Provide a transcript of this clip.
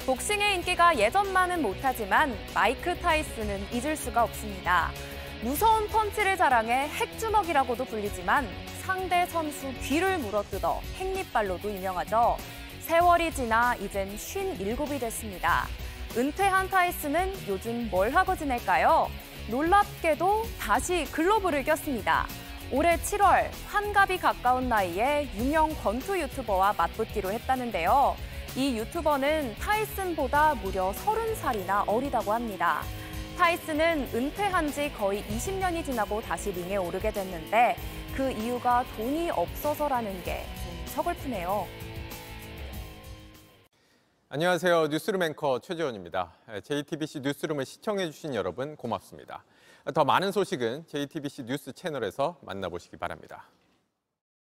복싱의 인기가 예전만은 못하지만 마이크 타이슨은 잊을 수가 없습니다. 무서운 펀치를 자랑해 핵주먹이라고도 불리지만 상대 선수 귀를 물어뜯어 핵립발로도 유명하죠. 세월이 지나 이젠 57이 됐습니다. 은퇴한 타이슨은 요즘 뭘 하고 지낼까요? 놀랍게도 다시 글로브를 꼈습니다. 올해 7월 환갑이 가까운 나이에 유명 권투 유튜버와 맞붙기로 했다는데요. 이 유튜버는 타이슨보다 무려 30살이나 어리다고 합니다. 타이슨은 은퇴한 지 거의 20년이 지나고 다시 링에 오르게 됐는데 그 이유가 돈이 없어서라는 게 좀 서글프네요. 안녕하세요. 뉴스룸 앵커 최재원입니다. JTBC 뉴스룸을 시청해주신 여러분 고맙습니다. 더 많은 소식은 JTBC 뉴스 채널에서 만나보시기 바랍니다.